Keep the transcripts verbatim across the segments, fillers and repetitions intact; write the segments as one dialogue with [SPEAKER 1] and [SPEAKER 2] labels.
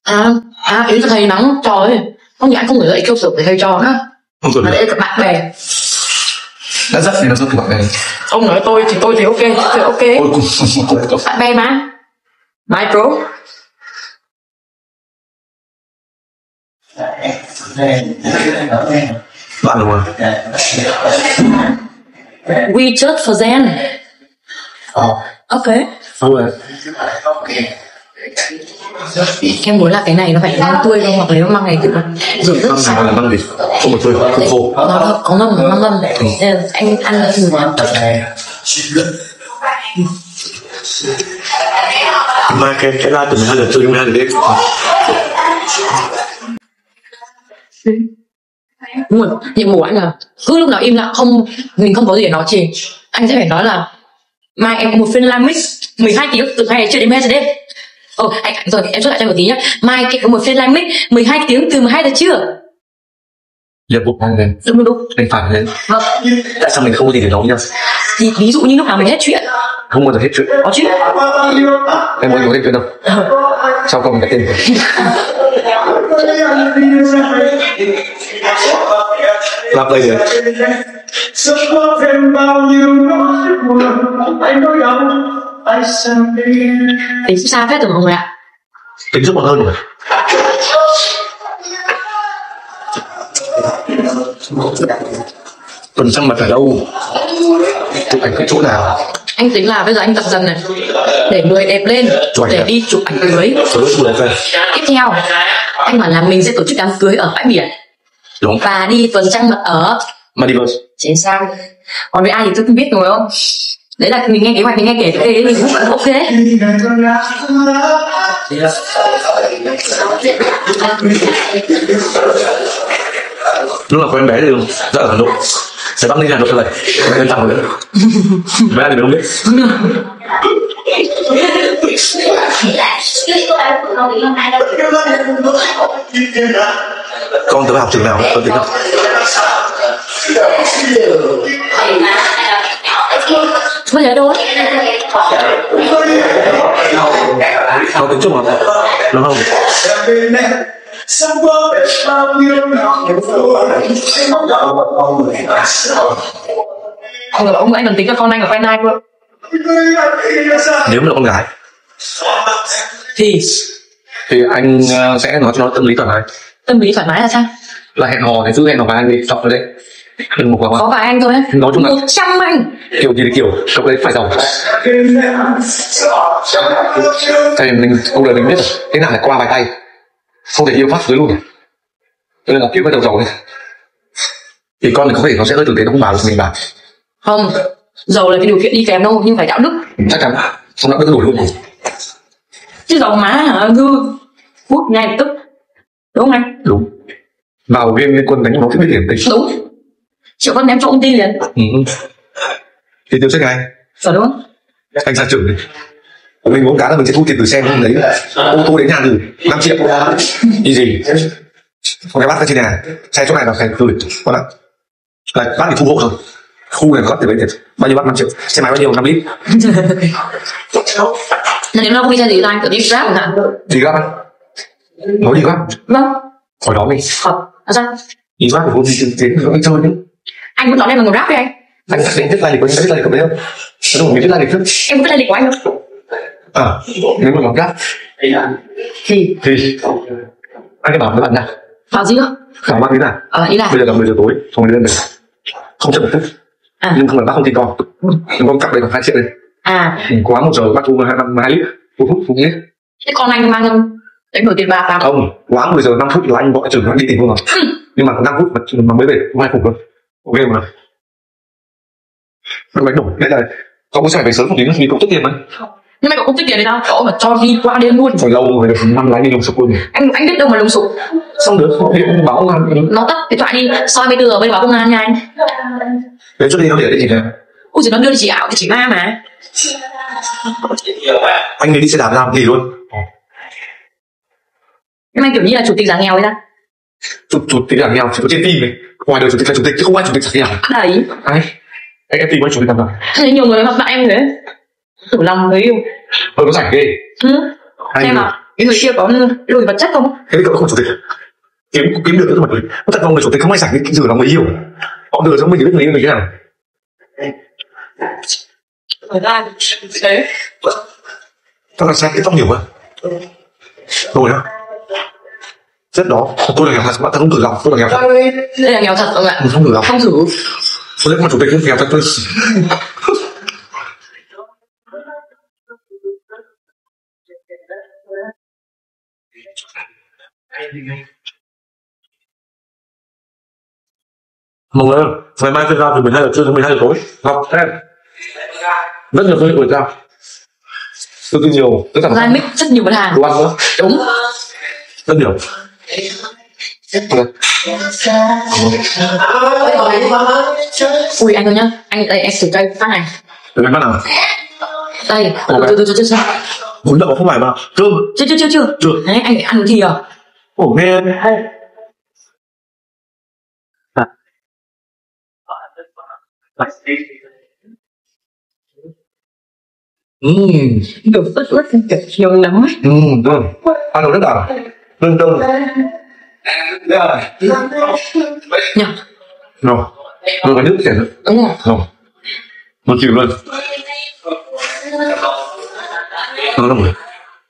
[SPEAKER 1] À, à ý là thầy nắng trời ơi. Không thì anh không gửi lại kêu sửa để thầy cho nữa.
[SPEAKER 2] Không
[SPEAKER 1] mà để gặp bạn bè.
[SPEAKER 2] Đã rất thì nó rất bạn bè.
[SPEAKER 1] Ông nói tôi thì tôi thì ok, thì ok. Bạn bè mà. My bro.
[SPEAKER 2] Bạn đúng không?
[SPEAKER 1] We just for Zen.
[SPEAKER 2] Oh.
[SPEAKER 1] Ok.
[SPEAKER 2] Okay.
[SPEAKER 1] Em muốn là cái này nó phải măng tươi không, hoặc nếu măng này thì rửa rất sạch.
[SPEAKER 2] Măng là măng gì? Không một tươi, không khô.
[SPEAKER 1] Nó có ngâm, măng ngâm. Ừ. Anh ăn thử nào.
[SPEAKER 2] Mai kem cái ra từ mười hai giờ trưa đến mười hai giờ đêm.
[SPEAKER 1] Đúng rồi, nhiệm vụ anh là cứ lúc nào im lặng không, mình không có gì để nói gì, anh sẽ phải nói là mai em có một phiên live mix mười hai tiếng từ hai giờ trưa đến mười hai giờ đêm. Ồ, oh, anh rồi em xuất lại cho một tí nhá. Mai em có một phiên live mix mười hai tiếng từ mười hai giờ trưa.
[SPEAKER 2] Nhiệm vụ anh lên.
[SPEAKER 1] Đúng đúng.
[SPEAKER 2] Anh phải lên.
[SPEAKER 1] Vâng.
[SPEAKER 2] Tại sao mình không có gì để nói nhau?
[SPEAKER 1] Thì ví dụ như lúc nào mình hết chuyện.
[SPEAKER 2] Không bao giờ hết chuyện.
[SPEAKER 1] Có chuyện.
[SPEAKER 2] Em muốn nói hết chuyện đâu. Sao không cái tên? Lặp đây rồi.
[SPEAKER 1] Tính xa phết rồi mọi người ạ.
[SPEAKER 2] Tính giúp một hơn rồi. Tuần trăng mặt ở đâu? Chụp ảnh cái chỗ nào?
[SPEAKER 1] Anh tính là bây giờ anh tập dần này để người đẹp lên để à? Đi chụp ảnh cưới. Tiếp theo anh bảo là mình sẽ tổ chức đám cưới ở bãi biển.
[SPEAKER 2] Đúng.
[SPEAKER 1] Và đi tuần trăng mật ở
[SPEAKER 2] Maldives.
[SPEAKER 1] Chính xác. Còn với ai thì tôi không biết rồi không? Đấy là mình nghe kế hoạch, mình nghe kể cái đấy mình cũng vẫn ok.
[SPEAKER 2] Lúc là có em bé thì rất là Hà Nội. Sẽ bắt đi Hà Nội cho này. Em tặng rồi đấy. Bé thì mình không biết. Con tới học trường nào? Con tính không?
[SPEAKER 1] Bây giờ đâu?
[SPEAKER 2] Con tính chung à? Đúng không?
[SPEAKER 1] Không là ông anh còn tính cho con anh ở Phan Nai cơ.
[SPEAKER 2] Nếu mà là con gái
[SPEAKER 1] thì
[SPEAKER 2] thì anh sẽ nói cho nó tâm lý thoải mái.
[SPEAKER 1] Tâm lý thoải mái là sao?
[SPEAKER 2] Là hẹn hò thì cứ hẹn hò với anh đi, chọn vào đây. Đừng một vào.
[SPEAKER 1] Có vài anh thôi á.
[SPEAKER 2] Nói chung là
[SPEAKER 1] một trăm anh.
[SPEAKER 2] Kiểu gì thì kiểu cậu đấy phải giàu. Tại mình cuộc đời mình biết rồi, thế nào là qua vài tay, không thể yêu phát dưới luôn rồi. Cho nên là kiểu bắt đầu giàu này. Thì con mình có thể nó sẽ hơi tử tế, nó không bảo được mình bảo.
[SPEAKER 1] Không, giàu là cái điều kiện đi kèm đâu, nhưng phải đạo đức.
[SPEAKER 2] Chắc chắn, không đạo đức đổi luôn.
[SPEAKER 1] Chứ giàu má hả, hư, hút ngay lập tức. Đúng không anh?
[SPEAKER 2] Đúng. Vào game liên quân đánh nó biết điểm tính.
[SPEAKER 1] Đúng. Triệu con ném cho ông tin liền.
[SPEAKER 2] Ừ. Thì tiêu chết ngay.
[SPEAKER 1] Phải đúng.
[SPEAKER 2] Anh ra trưởng đi. Mình muốn cá là mình sẽ thu tiền từ xe không đấy. Ô tô đến nhà từ năm triệu. Đi gì? Còn cái bác ở trên nhà, xe chỗ này là phải gửi. Con ạ. Là bác thì thu hộ rồi. Khu này có tiền lấy tiền. Bao nhiêu bác năm triệu? Xe máy bao nhiêu? năm lít.
[SPEAKER 1] Nên nếu nó không đi xe gì thì anh tự đi Grab chẳng hạn.
[SPEAKER 2] Gì Grab anh? Nói gì Grab?
[SPEAKER 1] Vâng.
[SPEAKER 2] Hỏi đó mình.
[SPEAKER 1] Ờ, à sao?
[SPEAKER 2] Đi Grab thì không đi đến anh chơi nữa.
[SPEAKER 1] Anh vẫn nói em là người Grab đi anh.
[SPEAKER 2] Anh xác định viết lai lịch của anh, biết lai lịch của đấy không? Đúng rồi, mình viết lai lịch trước.
[SPEAKER 1] Em có biết lai lịch của anh không?
[SPEAKER 2] À, nếu mà làm Grab
[SPEAKER 1] thì
[SPEAKER 2] thì anh cứ bảo với bạn nào.
[SPEAKER 1] bảo gì nữa?
[SPEAKER 2] Bảo bác ý là
[SPEAKER 1] Ờ, ý là
[SPEAKER 2] bây giờ là mười giờ tối, xong rồi lên về không chấp một phút.
[SPEAKER 1] À.
[SPEAKER 2] Nhưng không là bác không tin con. Nhưng con cặp đây khoảng hai triệu đi.
[SPEAKER 1] À.
[SPEAKER 2] Quá một giờ bác thu hai năm hai lít, một phút phút nhé.
[SPEAKER 1] Thế con anh mang không? Đánh đổi tiền bạc à?
[SPEAKER 2] Không, quá mười giờ năm phút là anh gọi trưởng anh đi tìm luôn rồi. Nhưng mà năm phút mà, mà mới về, không ai phục luôn. Ok mà. Nó đánh đổi, đây là con sẽ phải về sớm một tí nữa vì cậu tích tiền mà.
[SPEAKER 1] Nhưng mà cậu không tích tiền đấy đâu, cậu mà cho đi qua đêm luôn.
[SPEAKER 2] Phải lâu rồi, năm lái đi lùng sụp luôn.
[SPEAKER 1] Anh anh biết đâu mà lùng sụp.
[SPEAKER 2] Xong được, thì ông báo công an.
[SPEAKER 1] Nó tắt điện thoại đi, soi bây giờ bây giờ báo công an nha anh.
[SPEAKER 2] Đấy trước đi nó để cái gì nè.
[SPEAKER 1] Ui giời, nó đưa đi chỉ ảo thì chỉ ma mà.
[SPEAKER 2] Anh ấy đi xe đạp ra nghỉ luôn.
[SPEAKER 1] Nhưng anh kiểu như là chủ tịch giả nghèo ấy ra.
[SPEAKER 2] Chủ, chủ tịch giả nghèo chỉ có trên phim này. Ngoài đời chủ tịch là chủ tịch chứ không ai chủ tịch giả nghèo.
[SPEAKER 1] Đấy.
[SPEAKER 2] Ai? Anh em tìm với chủ tịch làm nào?
[SPEAKER 1] Thấy nhiều người gặp bạn em thế. Thử lòng người yêu.
[SPEAKER 2] Ờ nó rảnh ghê.
[SPEAKER 1] Ừ. Xem nào. cái người kia có lùi vật chất không?
[SPEAKER 2] Thế thì cậu không chủ tịch kiếm kiếm được nữa mà có thật không, người chủ tịch không ai sạch cái rửa lòng người yêu, họ lừa cho mình thì biết mình mình thế nào.
[SPEAKER 1] Thời gian đấy
[SPEAKER 2] Tao là sai cái tóc nhiều quá rồi đó, rất đó tôi là nghèo thật, bạn ta không thử lòng, tôi là nghèo thật.
[SPEAKER 1] Đây là nghèo thật không ạ?
[SPEAKER 2] Không thử lòng,
[SPEAKER 1] không thử.
[SPEAKER 2] tôi lấy mà chủ tịch không nghèo thật tôi. Mừng ơi, ngày mai tôi ra từ mười hai giờ trưa đến mười hai giờ tối. Học em rất nhiều cơ hội ra. Tôi tin nhiều, tất cả
[SPEAKER 1] Ra mix rất nhiều mặt hàng.
[SPEAKER 2] đồ ăn nữa.
[SPEAKER 1] Đúng.
[SPEAKER 2] Rất nhiều.
[SPEAKER 1] Ui anh ơi nhá, anh đây em thử cây phát này.
[SPEAKER 2] Từ ngày bắt nào?
[SPEAKER 1] Đây, từ từ từ từ từ.
[SPEAKER 2] Bún đậu không phải mà cơm.
[SPEAKER 1] Chưa chưa chưa chưa.
[SPEAKER 2] Chưa.
[SPEAKER 1] Đấy anh phải ăn thì à?
[SPEAKER 2] Ồ nghe hay. Ừm,
[SPEAKER 1] Được ướt ướt kiểu nhiều lắm ấy.
[SPEAKER 2] ừm, được. Ăn được rất là lương tâm.
[SPEAKER 1] Nhỉ?
[SPEAKER 2] Rồi, rồi cái nước chảy nữa.
[SPEAKER 1] Đúng rồi.
[SPEAKER 2] Rồi, một chịu luôn. Nó là mùi.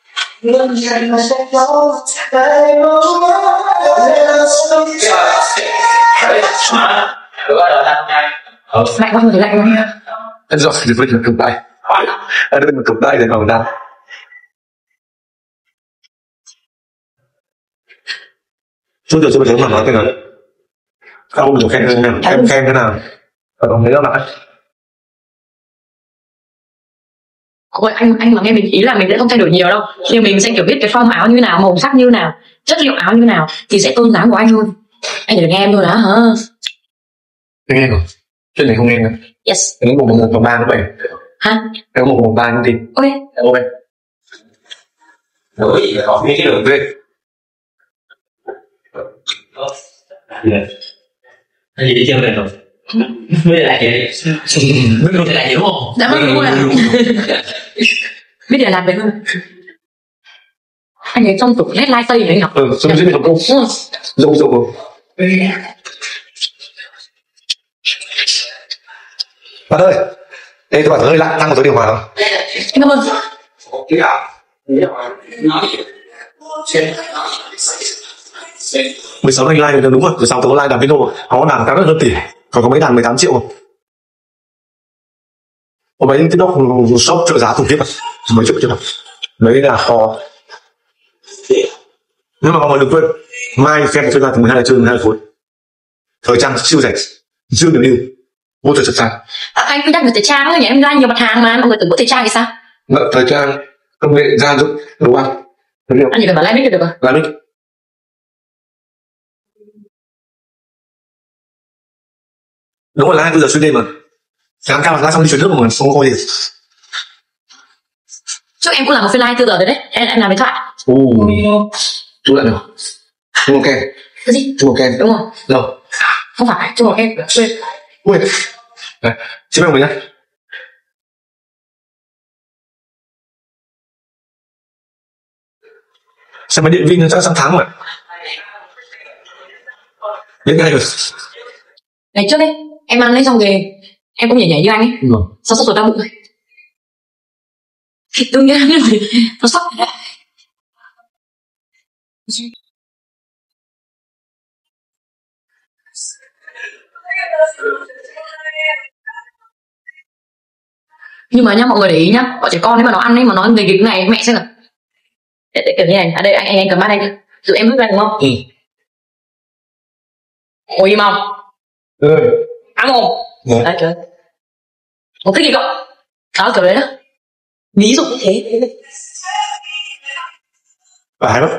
[SPEAKER 1] Lạnh không thấy lạnh không?
[SPEAKER 2] Anh do thì phải cầm tay. Anh đây mà cầm tay để vào ra. Trước giờ chưa bao giờ mà nói cái nào. Các ông đừng khen em, em khen thế nào? Ở ông thấy đâu lại?
[SPEAKER 1] Ôi anh anh mà nghe mình ý là mình sẽ không thay đổi nhiều đâu, nhưng mình sẽ kiểu biết cái form áo như nào, màu sắc như nào, chất liệu áo như nào thì sẽ tôn dáng của anh hơn. Anh chỉ được nghe em thôi đã hả?
[SPEAKER 2] Anh nghe rồi. Chuyện này không nghe nữa.
[SPEAKER 1] Yes.
[SPEAKER 2] Em có một một một ba nó vậy.
[SPEAKER 1] Hả?
[SPEAKER 2] Em có một một ba như thế.
[SPEAKER 1] Ok.
[SPEAKER 2] Ok. Đối gì có nghe cái đường ghê.
[SPEAKER 3] Cái gì đi chơi này rồi? Mới lại vậy. Mới lại hiểu không?
[SPEAKER 1] Dạ vâng đúng rồi ạ. Biết để làm vậy không? Anh ấy trong tủ led live tây này anh Ngọc.
[SPEAKER 2] Ừ, xong rồi không công. Dâu dâu. Bạn ơi, đây tôi bảo hơi lạnh, tăng một số điều hòa không?
[SPEAKER 1] Anh cảm ơn.
[SPEAKER 2] mười sáu anh like được đúng rồi, mười sáu tôi có like đàn piano, có đàn cao rất hơn tỷ, còn có mấy đàn mười tám triệu không? Có mấy cái đó shop trợ giá khủng khiếp à? Mấy triệu chứ nào? Mấy là kho. Nhưng mà mọi người đừng quên, mai fan chuyên gia từ mười hai giờ trưa đến mười hai giờ tối. Thời trang siêu rẻ, siêu điểm lưu, vô trời sẵn sàng.
[SPEAKER 1] À, anh cứ nhắc về thời trang thôi nhỉ, em ra nhiều mặt hàng mà mọi người tưởng có thời trang thì sao?
[SPEAKER 2] Ngợ, thời trang, công nghệ, gia dụng, đồ ăn.
[SPEAKER 1] Anh chỉ cần bảo live mic được rồi.
[SPEAKER 2] Live mic. Đúng rồi, live bây giờ xuyên đêm mà. Sáng cao là xong đi chuyển nước mà không coi gì.
[SPEAKER 1] Trước em cũng làm một phiên live từ giờ rồi đấy, em em làm điện thoại.
[SPEAKER 2] Ồ, chú lại được. Chú một kem.
[SPEAKER 1] Cái gì?
[SPEAKER 2] Chú một kem.
[SPEAKER 1] Đúng rồi.
[SPEAKER 2] Đâu?
[SPEAKER 1] Không phải, chú một em quên.
[SPEAKER 2] Ui, đây, xin mời mình nhé. Xem máy điện Vin chắc sang tháng mà. Đến ngay rồi.
[SPEAKER 1] Ngày trước ấy, em ăn lấy xong rồi em cũng nhảy nhảy như anh ấy.
[SPEAKER 2] Ừ.
[SPEAKER 1] Sao sắp rồi đau bụng rồi. Thì tôi nghĩ là nó sắp. Nhưng mà nhá mọi người để ý nhá, bọn trẻ con ấy mà nó ăn ấy mà nó về cái này mẹ xem nào. Để, để kiểu như này, à đây anh anh, anh cầm bát anh tự em vứt ra đúng không?
[SPEAKER 2] Ừ.
[SPEAKER 1] Ngồi im không?
[SPEAKER 2] Ừ.
[SPEAKER 1] Ăn không?
[SPEAKER 2] Ừ.
[SPEAKER 1] Đấy trời. Một cái gì cậu? Đó kiểu đấy đó. Ví dụ như thế.
[SPEAKER 2] Bà hay lắm.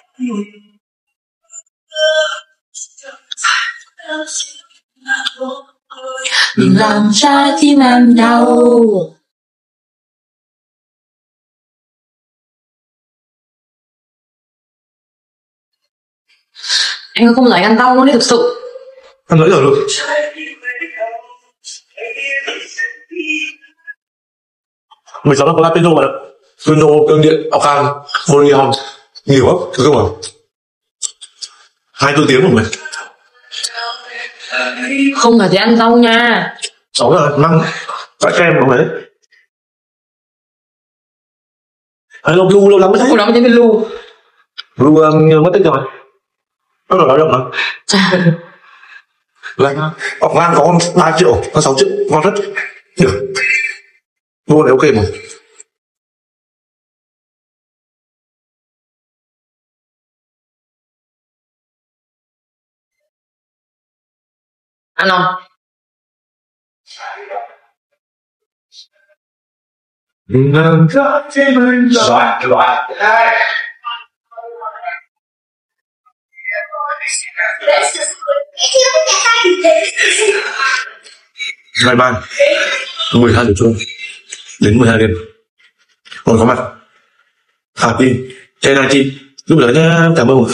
[SPEAKER 1] Đừng làm trái tim em đau. Anh không lấy ăn đau luôn đấy thực sự.
[SPEAKER 2] Ăn nãy giờ luôn. mười sáu năm có la piano mà. Piano, cương điện, ọc hàng, Orion. Nhiều lắm, thực không à? Hai tư tiếng rồi mày.
[SPEAKER 1] Không phải thì ăn rau nha.
[SPEAKER 2] Sáu rồi, măng, phải kem không đấy. Hay lâu lâu lâu lắm mới thấy.
[SPEAKER 1] Cô nói với lu.
[SPEAKER 2] Lu uh, mất tích rồi. Nó là nói động mà. Lại bọc ngang có ba triệu, có sáu triệu, ngon rất. Được. Mua này ok mà.
[SPEAKER 1] Ăn không?
[SPEAKER 2] Loại, loại. Ngày mai mười hai giờ trưa đến mười hai đêm còn có mặt à tin trên này chị giúp đỡ nhé, cảm ơn.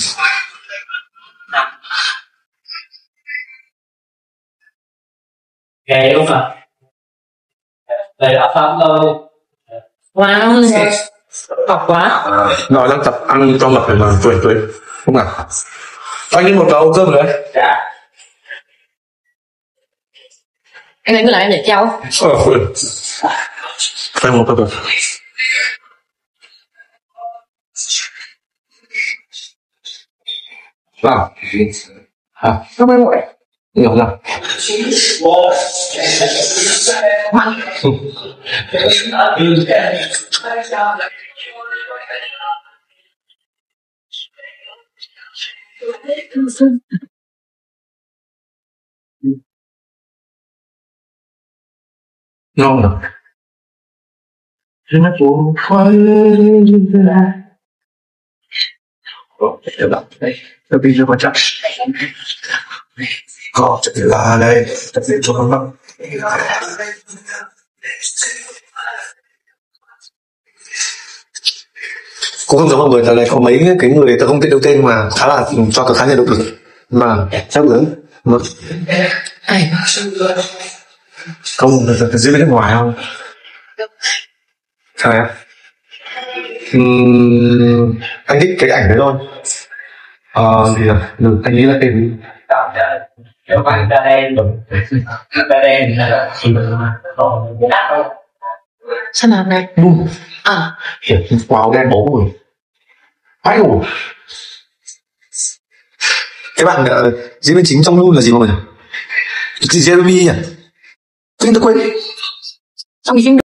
[SPEAKER 3] Ghê đúng không? Đây là pháp thôi.
[SPEAKER 1] Wow, học quá.
[SPEAKER 2] Nói đang tập ăn cho mập để mà tuổi tuổi không nào. Anh đi một đầu cơm nữa.
[SPEAKER 3] Dạ.
[SPEAKER 1] Anh ấy cứ lại em để treo.
[SPEAKER 2] Ờ, em một cơm. Vào. À, cảm ơn mọi. Nhiều lắm.
[SPEAKER 1] Mặn.
[SPEAKER 2] Ngon rồi. Nó buồn khoai như thế này. Ồ, để đọc đây. Nó bị rất quan trọng. Có chắc là đây. Chắc là cho con bác. Cũng không giống mọi người, giờ này có mấy cái người tôi không biết đâu tên mà khá là cho tôi khá nhiều động lực mà chắc lớn mà
[SPEAKER 1] Ai?
[SPEAKER 2] không là diễn viên nước ngoài không? Sao em? Uhm, anh thích cái ảnh đấy thôi. Ờ gì à? Ừ, anh nghĩ là tên
[SPEAKER 3] Kiểu bạn ta đen ta đen là
[SPEAKER 1] Sao mà này?
[SPEAKER 2] Bùm.
[SPEAKER 1] À.
[SPEAKER 2] Hiểu wow đen bố rồi. Ai ủ. Cái bạn uh, diễn viên chính trong Lu là gì mọi người? Chị Jeremy nhỉ? Tôi tôi quên.
[SPEAKER 1] Trong cái phim